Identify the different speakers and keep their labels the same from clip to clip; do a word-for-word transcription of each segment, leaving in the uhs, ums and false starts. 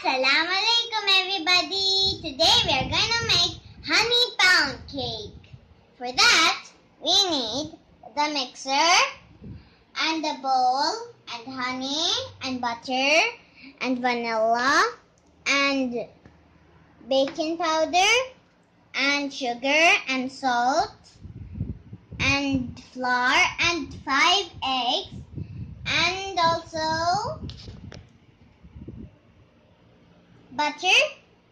Speaker 1: Assalamu alaikum everybody. Today we are going to make honey pound cake. For that we need the mixer and the bowl and honey and butter and vanilla and baking powder and sugar and salt and flour and five eggs and also butter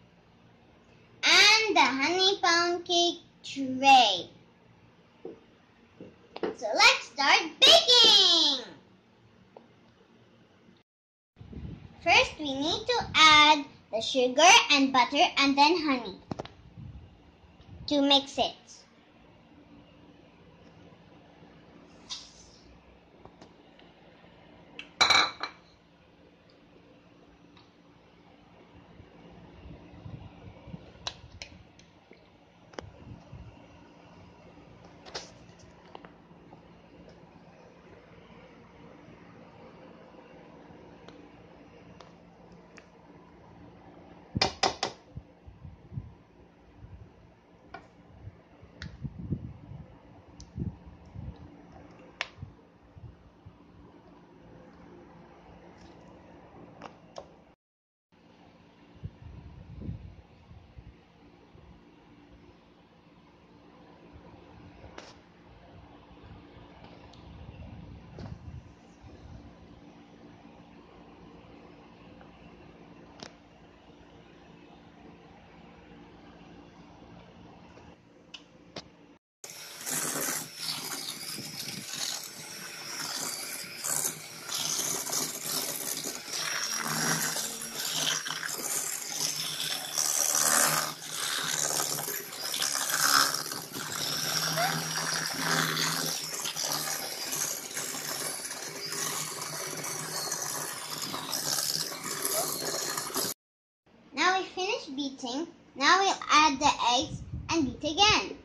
Speaker 1: and the honey pound cake tray. So let's start baking. First we need to add the sugar and butter and then honey to mix it. Now we finish beating. Now we'll add the eggs and beat again.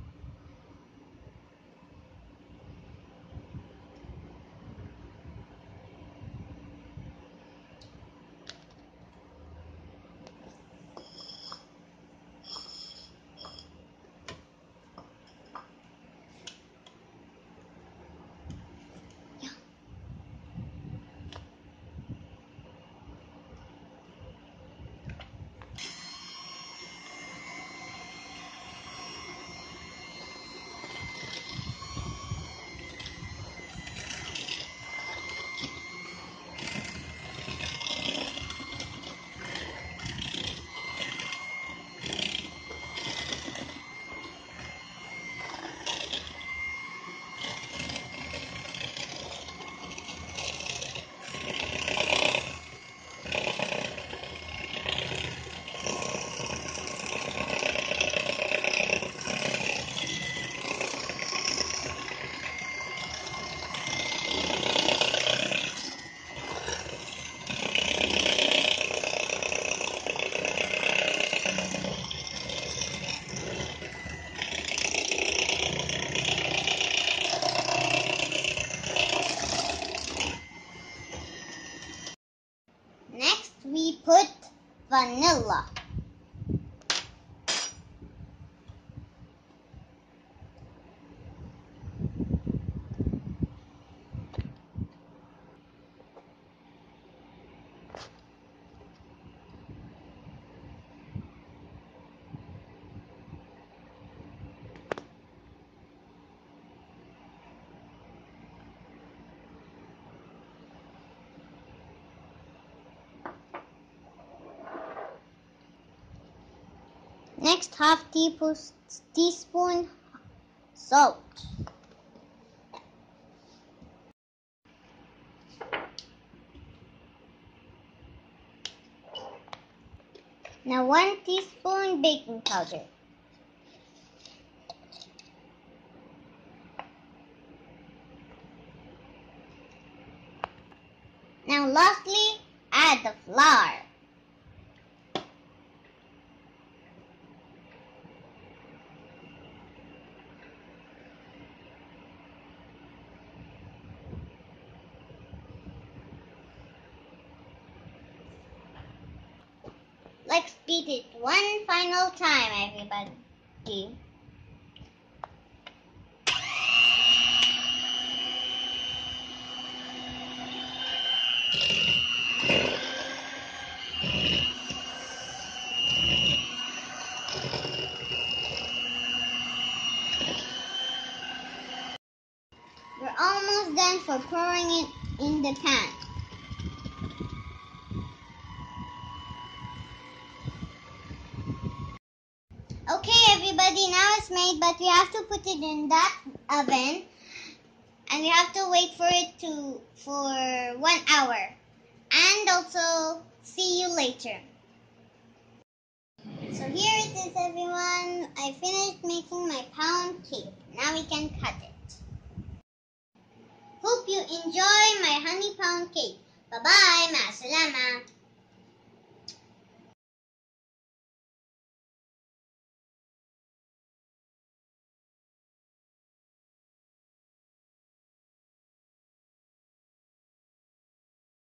Speaker 1: Next we put vanilla. Next, half teaspoon salt. Now one teaspoon baking powder. Now lastly, add the flour. beat it one final time, everybody. We're almost done for pouring it in the pan. Okay, everybody, now it's made, but we have to put it in that oven, and we have to wait for it to for one hour. And also, see you later. So here it is, everyone. I finished making my pound cake. Now we can cut it. Hope you enjoy my honey pound cake. Bye-bye. Ma salama.